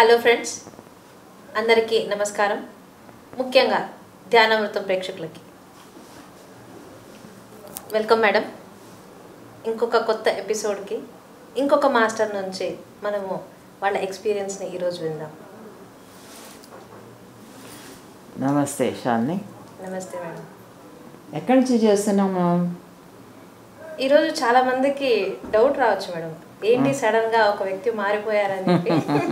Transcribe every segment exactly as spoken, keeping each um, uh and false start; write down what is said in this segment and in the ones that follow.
Hello friends, అందరికీ నమస్కారం. ముఖ్యంగా ధ్యానామృతం ప్రేక్షకులకి వెల్కమ్ మేడం. ఇంకొక కొత్త ఎపిసోడ్కి ఇంకొక మాస్టర్ నుంచి మనము వాళ్ళ ఎక్స్పీరియన్స్ని ఈరోజు విందాం. నమస్తే షాలిని. నమస్తే మేడం. ఎక్కడి నుంచి చేస్తున్నాము? ఈరోజు చాలామందికి డౌట్ రావచ్చు మేడం, ఏంటి సడన్గా ఒక వ్యక్తి మారిపోయారని చెప్పి.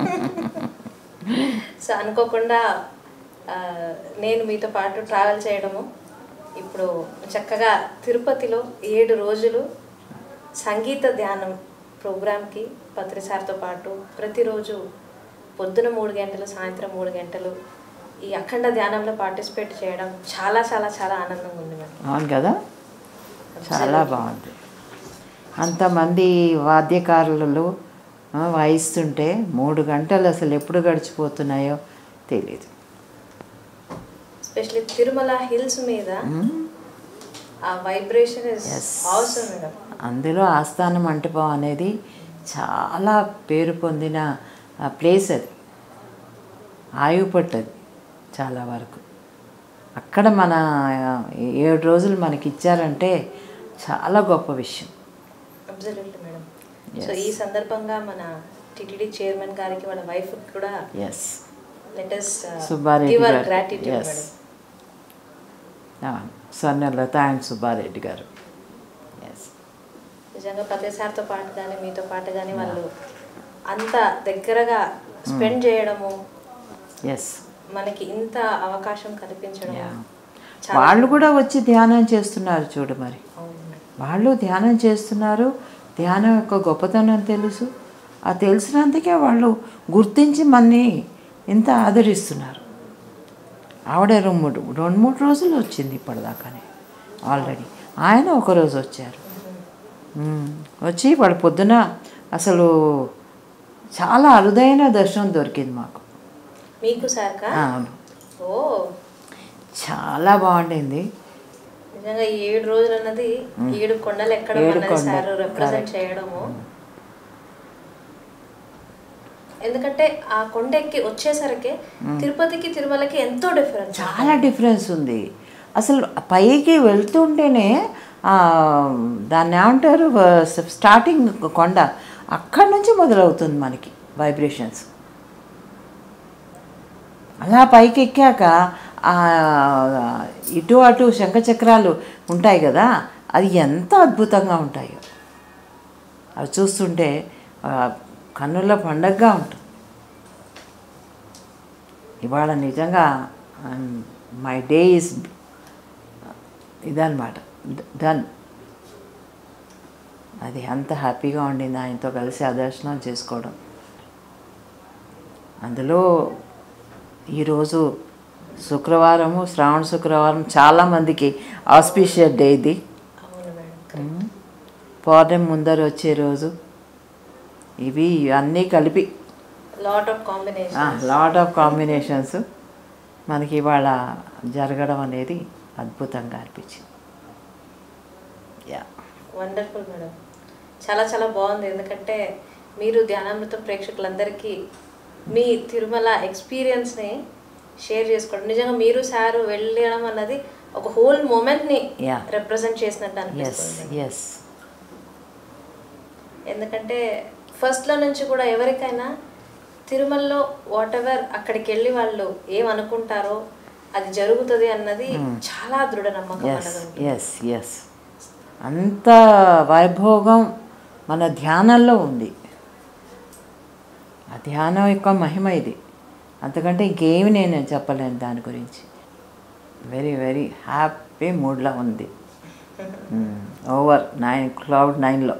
సో అనుకోకుండా నేను మీతో పాటు ట్రావెల్ చేయడము, ఇప్పుడు చక్కగా తిరుపతిలో ఏడు రోజులు సంగీత ధ్యానం ప్రోగ్రామ్కి పత్రి సార్తో పాటు ప్రతిరోజు పొద్దున మూడు గంటలు సాయంత్రం మూడు గంటలు ఈ అఖండ ధ్యానంలో పార్టిసిపేట్ చేయడం చాలా చాలా చాలా ఆనందంగా ఉంది మేడం. అవును కదా, చాలా బాగుంది. అంతమంది వాద్యకారులలో వాయిస్తుంటే మూడు గంటలు అసలు ఎప్పుడు గడిచిపోతున్నాయో తెలియదు. ఎస్పెషల్లీ తిరుమల హిల్స్ మీద ఆ వైబ్రేషన్ ఇస్ ఆసమ్ మేడం. అందులో ఆస్థానం మంటపం అనేది చాలా పేరు పొందిన ప్లేస్. అది ఆయువు పట్టది చాలా వరకు. అక్కడ మన ఏడు రోజులు మనకి ఇచ్చారంటే చాలా గొప్ప విషయం. Absolutely madam. సో ఈ సందర్భంగా మన టిటిడి చైర్మన్ గారికి వాళ్ళ వైఫ్ కూడా yes let us Subbareddy give our గారు, gratitude yes madam. Swarnalatha and Subbareddy గారు. ఎస్ నిజంగా పత్రి సార్తో పాటు కానీ మీతో పాటు కానీ వాళ్ళు అంత దగ్గరగా స్పెండ్ చేయడము, ఎస్ మనకి ఇంత అవకాశం కల్పించడం. వాళ్ళు కూడా వచ్చి ధ్యానం చేస్తున్నారు చూడు. మరి వాళ్ళు ధ్యానం చేస్తున్నారు, ధ్యానం యొక్క గొప్పతనం తెలుసు. ఆ తెలిసినందుకే వాళ్ళు గుర్తించి మనని ఇంత ఆదరిస్తున్నారు. ఆవిడ రెండు మూడు రెండు మూడు రోజులు వచ్చింది ఇప్పటిదాకానే ఆల్రెడీ. ఆయన ఒకరోజు వచ్చారు. వచ్చి వాడు పొద్దున అసలు చాలా అరుదైన దర్శనం దొరికింది మాకు. మీకు సార్ అవును, ఓ చాలా బాగుండింది నిజంగా. ఈ ఏడు రోజులు అన్నది ఏడు కొండలు ఎక్కడం అన్నది సార్ రిప్రజెంట్ చేయడము. ఎందుకంటే ఆ కొండ ఎక్కి వచ్చేసరికి తిరుపతికి తిరుమలకి ఎంతో డిఫరెన్స్, చాలా డిఫరెన్స్ ఉంది. అసలు పైకి వెళ్తుంటేనే దాన్ని ఏమంటారు, స్టార్టింగ్ కొండ అక్కడి నుంచి మొదలవుతుంది మనకి వైబ్రేషన్స్. అలా పైకి ఎక్కాక ఇటు అటు శంఖచక్రాలు ఉంటాయి కదా, అది ఎంత అద్భుతంగా ఉంటాయో అవి చూస్తుంటే కన్నుల పండగగా ఉంటుంది. ఇవాళ నిజంగా మై డే ఈజ్ ఇదన్నమాట, డన్. అది అంత హ్యాపీగా ఉండింది ఆయనతో కలిసి ఆ దర్శనం చేసుకోవడం. అందులో ఈరోజు శుక్రవారము, శ్రావణ శుక్రవారం, చాలామందికి ఆస్పిషియస్ డే ఇది. పౌర్ణమి ముందర వచ్చే రోజు. ఇవి అన్నీ కలిపి lot of combination lot of combinations మనకి ఇవాళ జరగడం అనేది అద్భుతంగా అనిపించింది. Yeah, wonderful madam. చాలా చాలా బాగుంది. ఎందుకంటే మీరు ధ్యానామృతం ప్రేక్షకులందరికీ మీ తిరుమల ఎక్స్పీరియన్స్ని షేర్ చేసుకోవడం, నిజంగా మీరు సార్ వెళ్ళడం అన్నది ఒక హోల్ మూమెంట్ని రిప్రజెంట్ చేసినట్టు అనిపిస్తుంది. ఎస్, ఎందుకంటే ఫస్ట్లో నుంచి కూడా ఎవరికైనా తిరుమలలో వాట్ ఎవర్ అక్కడికి వెళ్ళి వాళ్ళు ఏమనుకుంటారో అది జరుగుతుంది అన్నది చాలా దృఢ నమ్మకం. ఎస్ ఎస్ అంత వైభోగం మన ధ్యానంలో ఉంది. ఆ ధ్యానం యొక్క మహిమ ఇది. అంతకంటే ఇంకేమి నేను చెప్పలేను దాని గురించి. వెరీ వెరీ హ్యాపీ మూడ్లో ఉంది. ఓవర్ నైన్ క్లౌడ్ నైన్లో.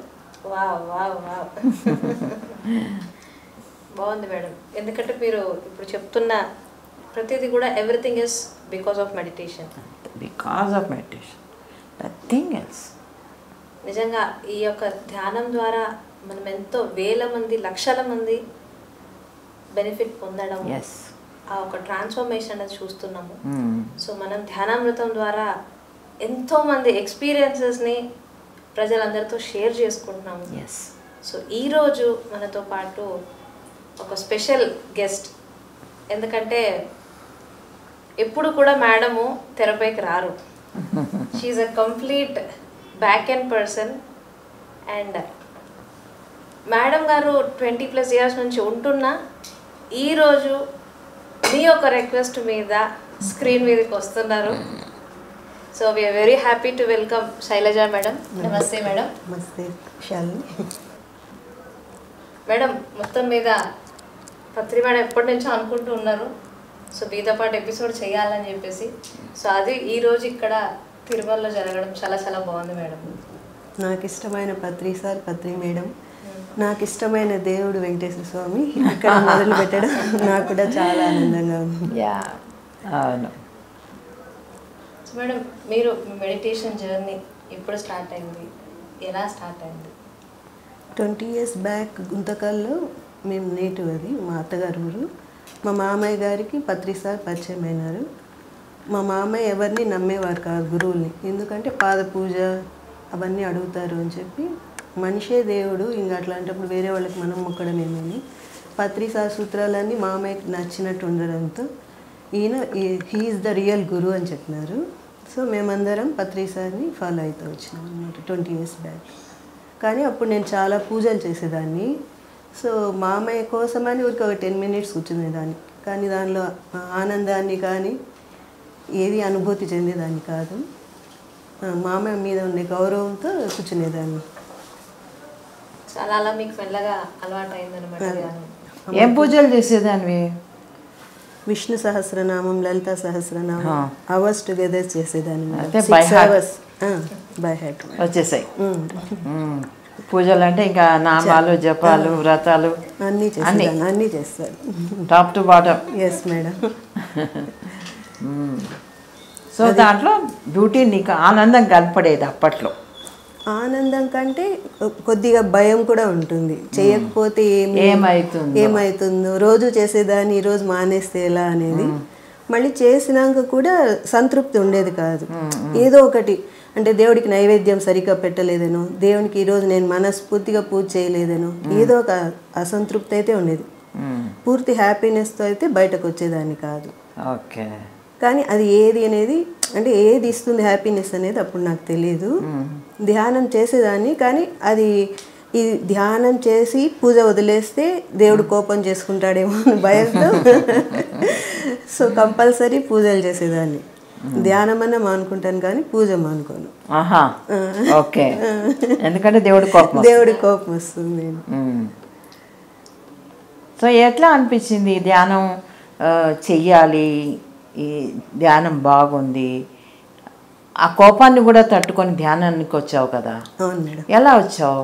బాగుంది మేడం. ఎందుకంటే మీరు ఇప్పుడు చెప్తున్న ప్రతిదీ కూడా everything is because of meditation. Because of meditation, nothing else. నిజంగా ఈ యొక్క ధ్యానం ద్వారా మనం ఎంతో వేల మంది లక్షల మంది బెనిఫిట్ పొందడం, ఆ ఒక ట్రాన్స్ఫర్మేషన్ అనేది చూస్తున్నాము. సో మనం ధ్యానామృతం ద్వారా ఎంతోమంది ఎక్స్పీరియన్సెస్ని ప్రజలందరితో షేర్ చేసుకుంటున్నాము. సో ఈరోజు మనతో పాటు ఒక స్పెషల్ గెస్ట్. ఎందుకంటే ఎప్పుడు కూడా మేడము తెరపైకి రారు. She a complete back end person. And madam గారు ట్వంటీ ప్లస్ ఇయర్స్ నుంచి ఉంటున్నా ఈరోజు మీ యొక్క రిక్వెస్ట్ మీద స్క్రీన్ మీదకి వస్తున్నారు. So we're very happy to welcome Shailaja madam. నమస్తే మేడం. నమస్తే శాలిని మేడం. మొత్తం మీద పత్రి మేడం ఎప్పటి నుంచో అనుకుంటూ ఉన్నారు సో మీతో పాటు ఎపిసోడ్ చేయాలని చెప్పేసి. సో అది ఈరోజు ఇక్కడ తిరుమలలో జరగడం చాలా చాలా బాగుంది మేడం. నాకు ఇష్టమైన పత్రి సార్, పత్రి మేడం, నాకు ఇష్టమైన దేవుడు వెంకటేశ్వర స్వామి ఇక్కడ మొదలు పెట్టడం నాకు కూడా చాలా ఆనందంగా ఉంది. అవును. సో మేడం, మీరు మెడిటేషన్ జర్నీ ఎప్పుడు స్టార్ట్ అయింది, ఎలా స్టార్ట్ అయింది? ట్వంటీ ఇయర్స్ బ్యాక్ గుంతకల్లో మేము నేటివ్, అది మా అత్తగారు ఊరు. మా మామయ్య గారికి పత్రి సార్ పరిచయం అయినారు. మా మామయ్య ఎవరిని నమ్మేవారు కాదు గురువుల్ని, ఎందుకంటే పాద పూజ అవన్నీ అడుగుతారు అని చెప్పి, మనిషే దేవుడు ఇంకా అట్లాంటప్పుడు వేరే వాళ్ళకి మనం మొక్కడం ఏమని పత్రి సార్ సూత్రాలన్నీ మామయ్యకి నచ్చినట్టు ఉండడంతో ఈయన హీఈస్ ద రియల్ గురు అని చెప్పినారు. సో మేమందరం పత్రి సార్ని ఫాలో అవుతూ వచ్చినాం అన్నమాట ట్వంటీ ఇయర్స్ బ్యాక్. కానీ అప్పుడు నేను చాలా పూజలు చేసేదాన్ని. సో మామయ్య కోసమని ఊరికి ఒక టెన్ మినిట్స్ కూర్చునేదాన్ని, కానీ దానిలో ఆనందాన్ని కానీ ఏది అనుభూతి చెందేదాన్ని కాదు. మామయ్య మీద ఉండే గౌరవంతో కూర్చునేదాన్ని. చాలా అలా మీకు మెల్లగా అలవాటు అయిందనమాట. ఏం పూజలు చేసేదాన్ని? విష్ణు సహస్రనామం, లలిత సహస్రనామం అవర్స్ టుగెదర్ చేసేదాన్ని. బై హార్ట్ వచ్చేసాయి పూజలు అంటే ఇంకా నామాలు, జపాలు, వ్రతాలు అన్నీ చేసేదాన్ని. అన్నీ చేస్తారు top to bottom. Yes madam. So దాంట్లో బ్యూటీ నీకు ఆనందం కనపడేది అప్పట్లో? ఆనందం కంటే కొద్దిగా భయం కూడా ఉంటుంది. చేయకపోతే ఏమి ఏమవుతుంది ఏమవుతుందో, రోజు చేసేదాన్ని ఈరోజు మానేస్తే ఎలా అనేది. మళ్ళీ చేసినాక కూడా సంతృప్తి ఉండేది కాదు. ఏదో ఒకటి అంటే దేవుడికి నైవేద్యం సరిగ్గా పెట్టలేదనో, దేవునికి ఈరోజు నేను మనస్ఫూర్తిగా పూజ చేయలేదనో, ఏదో ఒక అసంతృప్తి అయితే ఉండేది. పూర్తి హ్యాపీనెస్తో అయితే బయటకు వచ్చేదాన్ని కాదు. ఓకే. కానీ అది ఏది అనేది, అంటే ఏది ఇస్తుంది హ్యాపీనెస్ అనేది అప్పుడు నాకు తెలియదు. ధ్యానం చేసేదాన్ని, కానీ అది ఈ ధ్యానం చేసి పూజ వదిలేస్తే దేవుడు కోపం చేసుకుంటాడేమో అని భయంతో సో కంపల్సరీ పూజలు చేసేదాన్ని. ధ్యానం అన్న మానుకుంటాను కానీ పూజ మానుకోను. ఓకే. ఎందుకంటే దేవుడి కోపం దేవుడి కోపం వస్తుంది. సో ఎట్లా అనిపించింది ధ్యానం చెయ్యాలి, ఈ ధ్యానం బాగుంది, ఆ కోపాన్ని కూడా తట్టుకొని ధ్యానానికి వచ్చావు కదా? అవును మేడం. ఎలా వచ్చావు?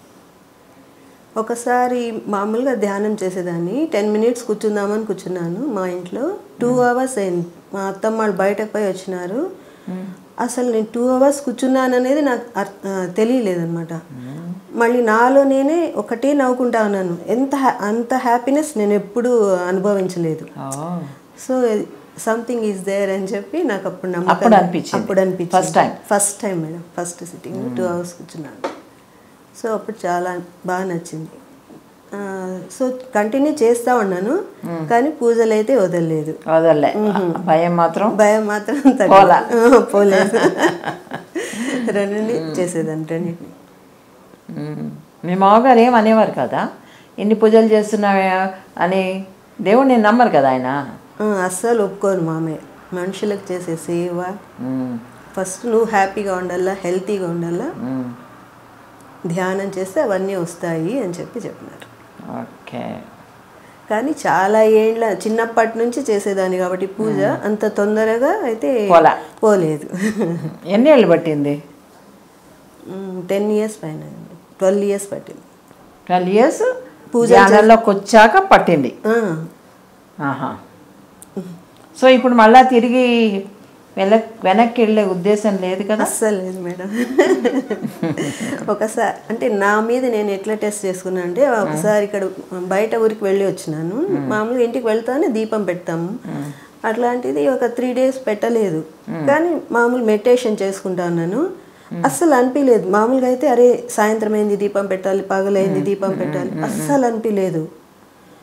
ఒకసారి మామూలుగా ధ్యానం చేసేదాన్ని, టెన్ మినిట్స్ కూర్చుందామని కూర్చున్నాను. మా ఇంట్లో టూ అవర్స్ అయింది. మా అత్తమ్మ వాళ్ళు బయటకు పోయి వచ్చినారు. అసలు నేను టూ అవర్స్ కూర్చున్నాను అనేది నాకు తెలియలేదన్నమాట. మళ్ళీ నాలో నేనే ఒకటే నవ్వుకుంటా ఉన్నాను. ఎంత అంత హ్యాపీనెస్ నేను ఎప్పుడూ అనుభవించలేదు. సో సంథింగ్ ఈజ్ దేర్ అని చెప్పి నాకు అప్పుడు నమ్మకం అప్పుడు అనిపించింది. First time first time madam, first sitting two hours కూర్చున్నాను. సో అప్పుడు చాలా బాగా నచ్చింది. సో కంటిన్యూ చేస్తూ ఉన్నాను, కానీ పూజలు అయితే వదలలేదు. వదలలే. భయం మాత్రం భయం మాత్రం పోలేదు. రెండింటిని చేసేదాన్ని, రెండింటిని. మీ మామగారు ఏం అనేవారు కదా, ఎన్ని పూజలు చేస్తున్నావా అని? దేవుడు నేను నమ్మరు కదా ఆయన. అస్సలు ఒప్పుకోను మామయ్య. మనుషులకు చేసే సేవ ఫస్ట్ నువ్వు హ్యాపీగా ఉండాలా, హెల్తీగా ఉండాలా, ధ్యానం చేస్తే అవన్నీ వస్తాయి అని చెప్పి చెప్పినారు. ఓకే. కానీ చాలా ఏళ్ళ చిన్నప్పటి నుంచి చేసేదాన్ని కాబట్టి పూజ అంత తొందరగా అయితే పోలేదు. ఎన్ని ఏళ్ళు పట్టింది? టెన్ ఇయర్స్ పైన, ట్వెల్వ్ ఇయర్స్ పట్టింది. ట్వెల్వ్ ఇయర్స్ పూజలోకి వచ్చాక పట్టింది. ఆహా. సో ఇప్పుడు మళ్ళీ తిరిగి వెనక్ వెనక్కి వెళ్ళే ఉద్దేశం లేదు కదా? అస్సలు లేదు మేడం. ఒకసారి అంటే నా మీద నేను ఎట్లా టెస్ట్ చేసుకున్నా అంటే, ఒకసారి ఇక్కడ బయట ఊరికి వెళ్ళి వచ్చినాను. మామూలుగా ఇంటికి వెళ్తానే దీపం పెడతాము, అట్లాంటిది ఒక త్రీ డేస్ పెట్టలేదు. కానీ మామూలు మెడిటేషన్ చేసుకుంటా ఉన్నాను. అస్సలు అనిపించలేదు. మామూలుగా అయితే అరే సాయంత్రం అయింది దీపం పెట్టాలి, పగలైంది దీపం పెట్టాలి, అస్సలు అనిపించలేదు.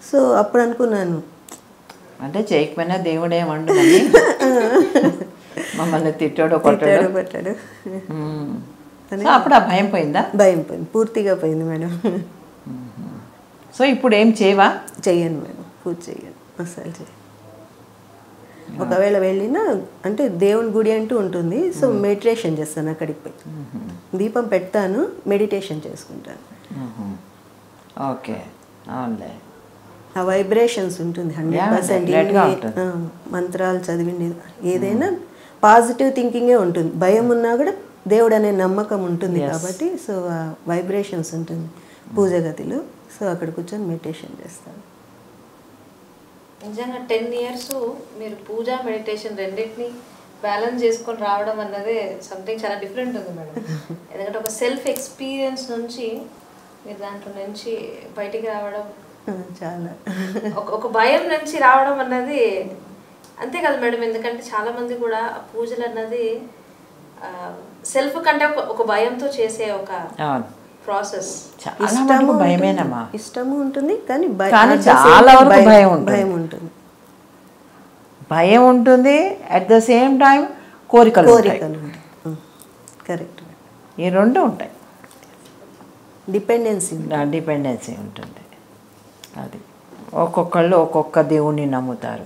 సో అప్పుడు అనుకున్నాను అంటే చేయకపోయినా దేవుడు ఏమండు మమ్మల్ని తిట్టాడు కొట్టాడు పెట్టాడు. అప్పుడు ఆ భయం పోయిందా? భయం పోయింది, పూర్తిగా పోయింది మేడం. సో ఇప్పుడు ఏం చేయవా? చెయ్యను మేడం, పూజ చెయ్యను అసలు చెయ్యను. ఒకవేళ వెళ్ళినా అంటే దేవుని గుడి అంటూ ఉంటుంది, సో మెడిటేషన్ చేస్తాను. అక్కడికి పోయి దీపం పెడతాను, మెడిటేషన్ చేసుకుంటాను. ఓకే, అవునులే. ఆ వైబ్రేషన్స్ ఉంటుంది హండ్రెడ్ పర్సెంట్. మంత్రాలు చదివింది ఏదైనా పాజిటివ్ థింకింగే ఉంటుంది. భయం ఉన్నా కూడా దేవుడు అనే నమ్మకం ఉంటుంది కాబట్టి సో ఆ వైబ్రేషన్స్ ఉంటుంది పూజ గదిలో. సో అక్కడ కూర్చొని మెడిటేషన్ చేస్తాను. నిజంగా టెన్ ఇయర్స్ మీరు పూజ మెడిటేషన్ రెండింటిని బ్యాలెన్స్ చేసుకొని రావడం అన్నదే సంథింగ్ చాలా డిఫరెంట్ ఉంది మేడం. ఎందుకంటే ఒక సెల్ఫ్ ఎక్స్పీరియన్స్ నుంచి మీరు దాంట్లో నుంచి బయటికి రావడం, చాలా ఒక ఒక భయం నుంచి రావడం అన్నది అంతే కదా మేడం. ఎందుకంటే చాలా మంది కూడా పూజలు అన్నది సెల్ఫ్ కంటే ఒక భయంతో చేసే ఒక ప్రాసెస్. భయమేనమ్మా, ఇష్టము ఉంటుంది కానీ చాలా వరకు భయం భయం ఉంటుంది. భయం ఉంటుంది, అట్ ద సేమ్ టైం కోరికలు కోరికలు కరెక్ట్. ఈ రెండు ఉంటాయి. డిపెండెన్సీ డిపెండెన్సీ ఉంటుంది. అది ఒక్కొక్కళ్ళు ఒక్కొక్క దేవుణ్ణి నమ్ముతారు.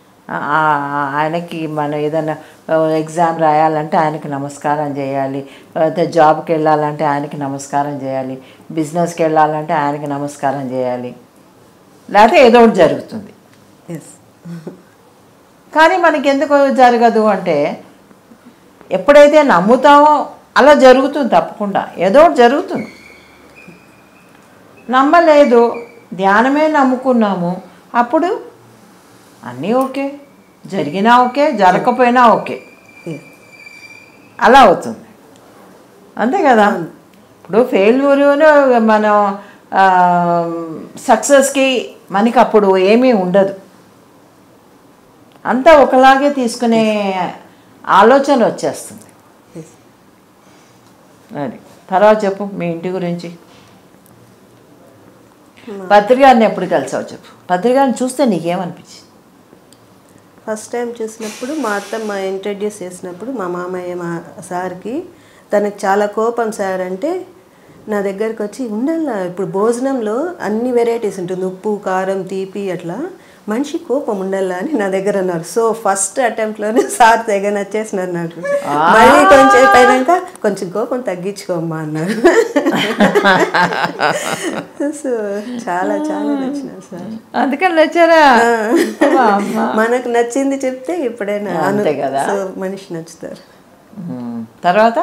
ఆయనకి మనం ఏదైనా ఎగ్జామ్ రాయాలంటే ఆయనకి నమస్కారం చేయాలి, జాబ్కి వెళ్ళాలంటే ఆయనకి నమస్కారం చేయాలి, బిజినెస్కి వెళ్ళాలంటే ఆయనకి నమస్కారం చేయాలి, లేకపోతే ఏదో ఒకటి జరుగుతుంది. కానీ మనకి ఎందుకు జరగదు అంటే ఎప్పుడైతే నమ్ముతామో అలా జరుగుతుంది, తప్పకుండా ఏదో ఒకటి జరుగుతుంది. నమ్మలేదు, ధ్యానమే నమ్ముకున్నాము, అప్పుడు అన్నీ ఓకే, జరిగినా ఓకే, జరగకపోయినా ఓకే, అలా అవుతుంది. అంతే కదా. ఇప్పుడు ఫెయిల్యూరును మనం సక్సెస్కి మనకి అప్పుడు ఏమీ ఉండదు, అంతా ఒకలాగే తీసుకునే ఆలోచన వచ్చేస్తుంది. అది తర్వాత చెప్పు మీ ఇంటి గురించి. పత్రి గారిని ఎప్పుడు కలిసావు చెప్పు. పత్రి గారిని చూస్తే నీకేమనిపించింది? ఫస్ట్ టైం చూసినప్పుడు మా అత్తమ్మ ఇంట్రడ్యూస్ చేసినప్పుడు మా మామయ్య మా సార్కి తనకు చాలా కోపం సార్. అంటే నా దగ్గరికి వచ్చి ఉండాల, ఇప్పుడు భోజనంలో అన్ని వెరైటీస్ ఉంటుంది, ఉప్పు కారం తీపి అట్లా, మనిషి కోపం ఉండాలా అని నా దగ్గర అన్నారు. సో ఫస్ట్ అటెంప్ట్లోనే సార్ తెగ నచ్చేసినారు నాకు. మళ్ళీ కొంచెం అయినాక కొంచెం కోపం తగ్గించుకోమ్మా అన్నారు. సో చాలా చాలా నచ్చినారు సార్. అందుకని నచ్చారా? మనకు నచ్చింది చెప్తే ఎప్పుడైనా అంతే కదా, సో మనిషి నచ్చుతారు. తర్వాత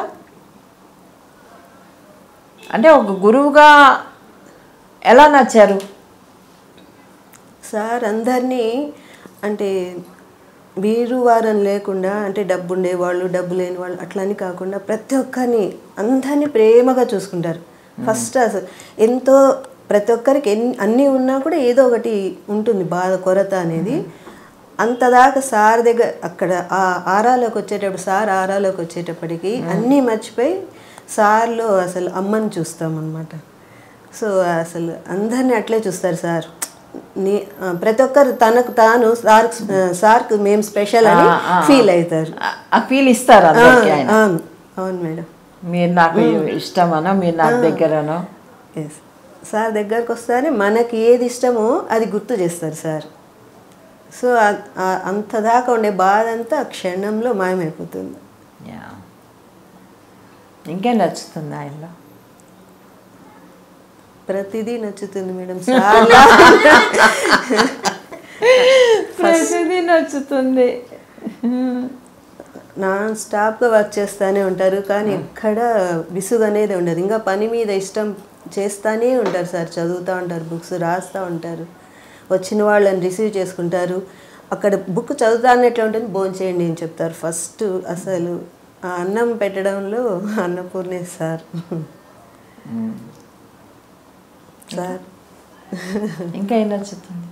అంటే ఒక గురువుగా ఎలా నచ్చారు సార్? అందరినీ అంటే వీరు వారని లేకుండా, అంటే డబ్బు ఉండేవాళ్ళు డబ్బు లేని వాళ్ళు అట్లని కాకుండా ప్రతి ఒక్కరిని అందరినీ ప్రేమగా చూసుకుంటారు. ఫస్ట్ అసలు ఎంతో ప్రతి ఒక్కరికి ఎన్ని అన్నీ ఉన్నా కూడా ఏదో ఒకటి ఉంటుంది బాధ, కొరత అనేది. అంతదాకా సార్ దగ్గర అక్కడ ఆ ఆరాలోకి వచ్చేటప్పుడు సార్ ఆరాలోకి వచ్చేటప్పటికి అన్నీ మర్చిపోయి సార్లో అసలు అమ్మని చూస్తామన్నమాట. సో అసలు అందరినీ అట్లే చూస్తారు సార్. నీ ప్రతి ఒక్కరు తనకు తాను సార్ సార్కు మేము స్పెషల్ అని ఫీల్ అవుతారు, ఫీల్ ఇస్తారు. అవును అవును మేడం, మీరు నాకు ఇష్టమనో మీరు నాకు దగ్గరనో. ఎస్, సార్ దగ్గరకు వస్తానే మనకి ఏది ఇష్టమో అది గుర్తు చేస్తారు సార్. సో అంత దాకా ఉండే బాధ అంతా క్షణంలో మాయమైపోతుంది. ఇంకేం నచ్చుతుంది ఆయనలో? ప్రతిదీ నచ్చుతుంది మేడం. ప్రతిదీ నచ్చుతుంది. నాన్ స్టాప్గా వర్క్ చేస్తూనే ఉంటారు, కానీ ఎక్కడ విసుగు అనేది ఉండదు. ఇంకా పని మీద ఇష్టం చేస్తూనే ఉంటారు సార్. చదువుతూ ఉంటారు, బుక్స్ రాస్తూ ఉంటారు, వచ్చిన వాళ్ళని రిసీవ్ చేసుకుంటారు. అక్కడ బుక్ చదువుతానే ఎట్లా ఉంటుంది, భోంచేయండి అని చెప్తారు ఫస్ట్. అసలు ఆ అన్నం పెట్టడంలో అన్నపూర్ణే సార్. సార్ ఇంకా ఏం నచ్చుతుంది?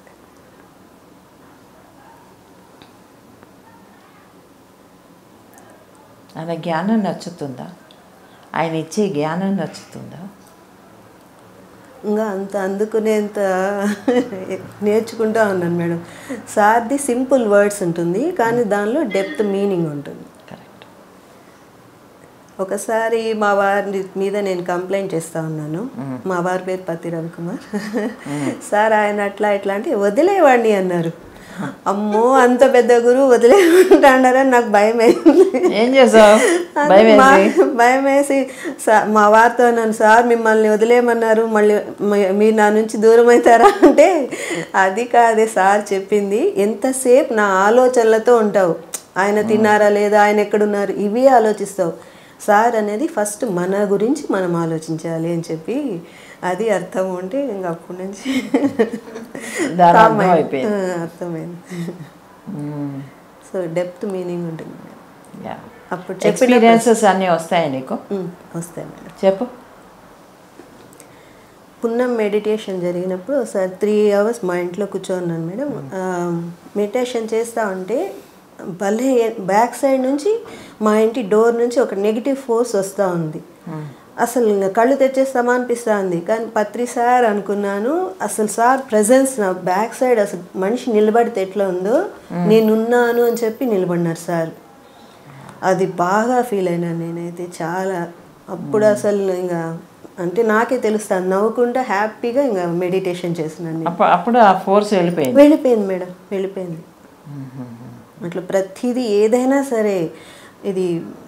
ఆయన జ్ఞానం నచ్చుతుందా? ఆయన ఇచ్చే జ్ఞానం నచ్చుతుందా? ఇంకా అంత అందుకునేంత నేర్చుకుంటూ ఉన్నాను మేడం. సార్ది సింపుల్ వర్డ్స్ ఉంటుంది కానీ దానిలో డెప్త్ మీనింగ్ ఉంటుంది. కరెక్ట్. ఒకసారి మా వారి మీద నేను కంప్లైంట్ చేస్తూ ఉన్నాను. మా వారి పేరు పతి రవికుమార్. సార్ ఆయన అట్లా ఇట్లా అంటే వదిలేవాడిని అన్నారు. అమ్మో అంత పెద్ద గురువు వదిలేమంటాడారని నాకు భయం అయింది. ఏం చేసావు? భయం వేసి మా వారితో నన్ను సార్ మిమ్మల్ని వదిలేయమన్నారు, మళ్ళీ మీరు నా నుంచి దూరం అవుతారా అంటే అది కాదే సార్ చెప్పింది, ఎంతసేపు నా ఆలోచనలతో ఉంటావు, ఆయన తిన్నారా లేదా, ఆయన ఎక్కడున్నారు, ఇవి ఆలోచిస్తావు. సార్ అనేది ఫస్ట్ మన గురించి మనం ఆలోచించాలి అని చెప్పి అది అర్థం ఉంటే ఇంకా అప్పటి నుంచి అర్థమైంది. సో డెప్త్ మీనింగ్ ఉంటుంది. అప్పుడు ఎక్స్పీరియన్సెస్ అన్నీ వస్తాయి నీకు? వస్తాయి మేడం. చెప్పు. పున్నం మెడిటేషన్ జరిగినప్పుడు ఒకసారి త్రీ అవర్స్ మా ఇంట్లో కూర్చోన్నాను మేడం. మెడిటేషన్ చేస్తూ ఉంటే భలే బ్యాక్ సైడ్ నుంచి మా ఇంటి డోర్ నుంచి ఒక నెగిటివ్ ఫోర్స్ వస్తూ ఉంది. అసలు ఇంకా కళ్ళు తెచ్చేస్తామా అనిపిస్తూ ఉంది. కానీ పత్రి సార్ అనుకున్నాను, అసలు సార్ ప్రెజెన్స్ నా బ్యాక్ సైడ్ అసలు మనిషి నిలబడితే ఎట్లా ఉందో నేనున్నాను అని చెప్పి నిలబడినారు సార్. అది బాగా ఫీల్ అయినాను నేనైతే చాలా. అప్పుడు అసలు ఇంకా అంటే నాకే తెలుస్తాను, నవ్వుకుంటా హ్యాపీగా ఇంకా మెడిటేషన్ చేసినాను. అప్పుడు ఆ ఫోర్స్ వెళ్ళిపోయింది వెళ్ళిపోయింది మేడం, వెళ్ళిపోయింది. అట్లా ప్రతిదీ ఏదైనా సరే. ఇది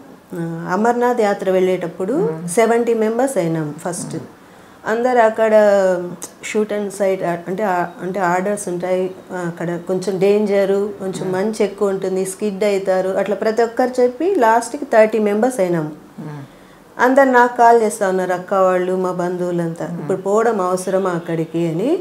అమర్నాథ్ యాత్ర వెళ్ళేటప్పుడు సెవెంటీ మెంబర్స్ అయినాం ఫస్ట్. అందరు అక్కడ షూట్ అండ్ సైడ్ అంటే అంటే ఆర్డర్స్ ఉంటాయి, అక్కడ కొంచెం డేంజరు, కొంచెం మంచి ఎక్కువ ఉంటుంది, స్కిడ్ అవుతారు, అట్లా ప్రతి ఒక్కరు చెప్పి లాస్ట్కి థర్టీ మెంబర్స్ అయినాము. అందరు నాకు కాల్ చేస్తూ ఉన్నారు, అక్క వాళ్ళు మా బంధువులంతా, ఇప్పుడు పోవడం అవసరమా అక్కడికి అని.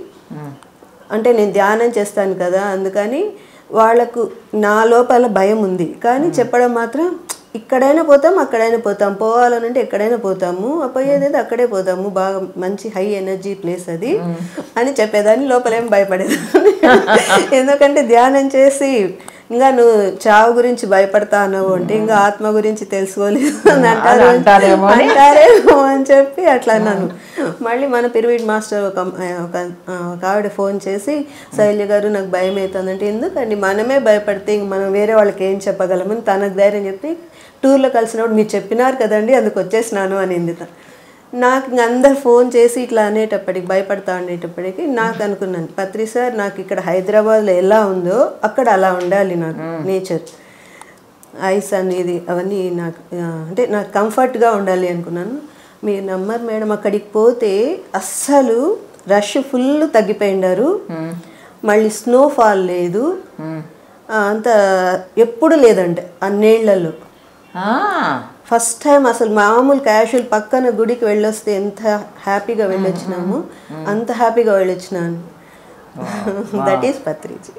అంటే నేను ధ్యానం చేస్తాను కదా, అందుకని వాళ్ళకు నా లోపల భయం ఉంది, కానీ చెప్పడం మాత్రం ఇక్కడైనా పోతాం అక్కడైనా పోతాం, పోవాలనంటే ఎక్కడైనా పోతాము, పోయేది అక్కడే పోతాము, బాగా మంచి హై ఎనర్జీ ప్లేస్ అది అని చెప్పేదాన్ని. లోపలేం భయపడేదాన్ని. ఎందుకంటే ధ్యానం చేసి ఇంకా నువ్వు చావు గురించి భయపడతా అన్నావు అంటే ఇంకా ఆత్మ గురించి తెలుసుకోలేదు అని అంటారు అంటారేమో అని చెప్పి అట్లా అన్నాను. మళ్ళీ మన పిరమిడ్ మాస్టర్ ఒక ఒక ఆవిడ ఫోన్ చేసి, శైలజ గారు నాకు భయం అవుతుందంటే, ఎందుకండి మనమే భయపడితే ఇంక మనం వేరే వాళ్ళకి ఏం చెప్పగలమని తనకు ధైర్యం చెప్పి, టూర్లో కలిసినప్పుడు మీరు చెప్పినారు కదండి అందుకు వచ్చేసినాను అనింది. నాకు ఇంక అందరు ఫోన్ చేసి ఇట్లా అనేటప్పటికి భయపడతా ఉండేటప్పటికి నాకు అనుకున్నాను, పత్రి సార్ నాకు ఇక్కడ హైదరాబాద్లో ఎలా ఉందో అక్కడ అలా ఉండాలి నాకు నేచర్, ఐస్ అనేది అవన్నీ నాకు అంటే నాకు కంఫర్ట్గా ఉండాలి అనుకున్నాను. మీరు నమ్మరు మేడం, అక్కడికి పోతే అస్సలు రష్ ఫుల్ తగ్గిపోయిండారు, మళ్ళీ స్నోఫాల్ లేదు, అంత ఎప్పుడు లేదంటే అన్నేళ్లలో ఫస్ట్ టైం. అసలు మామూలు క్యాషువల్ పక్కన గుడికి వెళ్ళొస్తే ఎంత హ్యాపీగా వెళ్ళొచ్చినాము అంత హ్యాపీగా వెళ్ళొచ్చినాను. That is Patriji.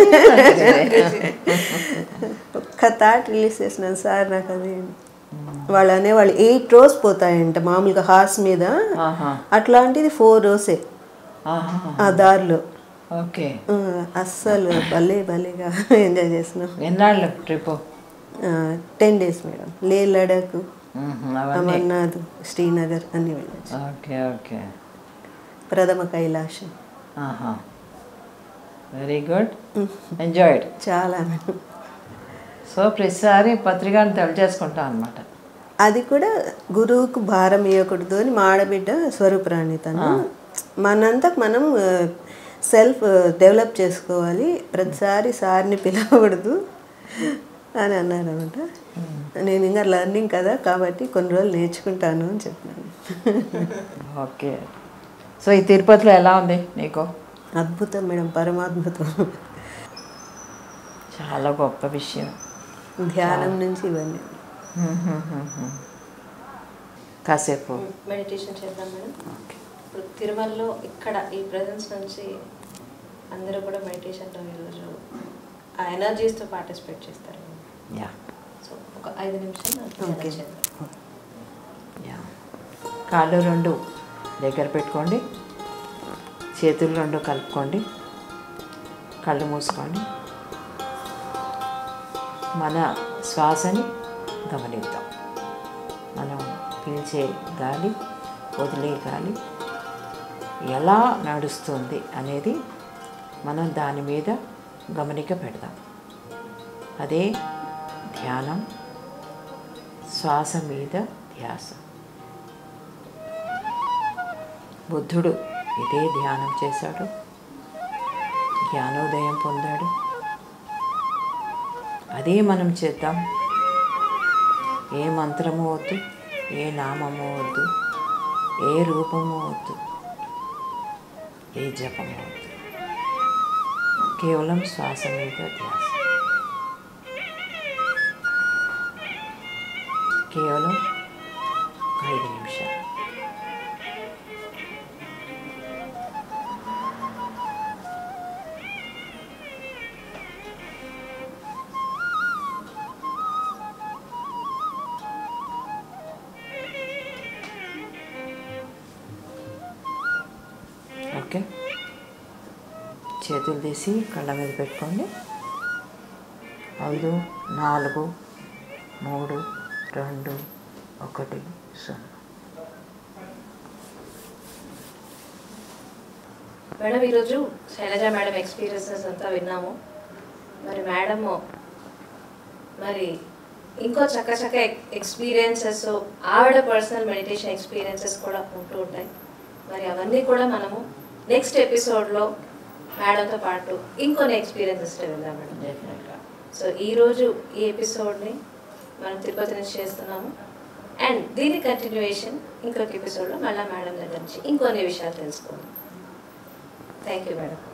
ఒక్క థాట్ రిలీజ్ చేసినాను సార్. నాకు అది వాళ్ళు అనేవాళ్ళు ఎయిట్ రోస్ పోతాయంట మామూలుగా హార్స్ మీద, అట్లాంటిది ఫోర్ రోసే ఆ దారిలో. ఓకే. అస్సలు భలే భలేగా ఎంజాయ్ చేసినాం. ఎన్నాళ్ళు ట్రిప్? Ten days madam. లే, లడాక్, అమర్నాథ్, శ్రీనగర్ అన్నీ వెళ్ళచ్చు. Okay okay. ప్రథమ కైలాసం. వెరీ గుడ్, ఎంజాయ్డ్ చాలా. సో ప్రతిసారి పత్రికను తెలియజేసుకుంటాం అనమాట. అది కూడా గురువుకు భారం ఇవ్వకూడదు అని మా ఆడబిడ్డ స్వరూపరాణి తను. మనంతకు మనం సెల్ఫ్ డెవలప్ చేసుకోవాలి, ప్రతిసారి సార్ని పిలవకూడదు అని అన్నారు అనమాట. నేను ఇంకా లర్నింగ్ కదా కాబట్టి కొన్ని రోజులు నేర్చుకుంటాను అని చెప్పాను. ఓకే. సో ఈ తిరుపతిలో ఎలా ఉంది నీకు? అద్భుతం మేడం, పరమాద్భుతం. చాలా గొప్ప విషయం. ధ్యానం నుంచి ఇవన్నీ. కాసేపు మెడిటేషన్ చేద్దాం మేడం. ఇప్పుడు తిరుమలలో ఇక్కడ ఈ ప్రెజెన్స్ నుంచి అందరూ కూడా మెడిటేషన్లో ఈరోజు ఆ ఎనర్జీస్తో పార్టిసిపేట్ చేస్తారు. యా. సో ఒక ఐదు నిమిషాలు చేద్దాం. యా. కాళ్ళు రెండు దగ్గర పెట్టుకోండి, చేతులు రెండు కలుపుకోండి, కళ్ళు మూసుకోండి. మన శ్వాసని గమనిద్దాం. మనం పీల్చే గాలి, వదిలే గాలి ఎలా నడుస్తుంది అనేది మనం దాని మీద గమనిక పెడదాం. అదే ధ్యానం, శ్వాస మీద ధ్యాస. బుద్ధుడు ఇదే ధ్యానం చేశాడు, జ్ఞానోదయం పొందాడు. అదే మనం చేద్దాం. ఏ మంత్రము వద్దు, ఏ నామము వద్దు, ఏ రూపము వద్దు, ఏ జపము వద్దు. కేవలం శ్వాస మీద ధ్యాస. కేవలం ఐదు నిమిషాలు. ఓకే, చేతులు తీసి కళ్ళ మీద పెట్టుకోండి. ఐదు, నాలుగు, మూడు, రెండు, ఒకటి, సున్నా. మేడం, ఈరోజు శైలజ మేడం ఎక్స్పీరియన్సెస్ అంతా విన్నాము. మరి మేడము మరి ఇంకో చక్క చక్క ఎక్స్పీరియన్సెస్, ఆవిడ పర్సనల్ మెడిటేషన్ ఎక్స్పీరియన్సెస్ కూడా ఉంటూ ఉంటాయి. మరి అవన్నీ కూడా మనము నెక్స్ట్ ఎపిసోడ్లో మేడంతో పాటు ఇంకొన్ని ఎక్స్పీరియన్సెస్ విందాం మేడం. డెఫినెట్గా. సో ఈరోజు ఈ ఎపిసోడ్ని మనం తిరుపతి నుంచి చేస్తున్నాము. అండ్ దీని కంటిన్యూయేషన్ ఇంకొక ఎపిసోడ్లో మళ్ళీ మేడం దగ్గర నుంచి ఇంకొన్ని విషయాలు తెలుసుకుందాం. Thank you madam.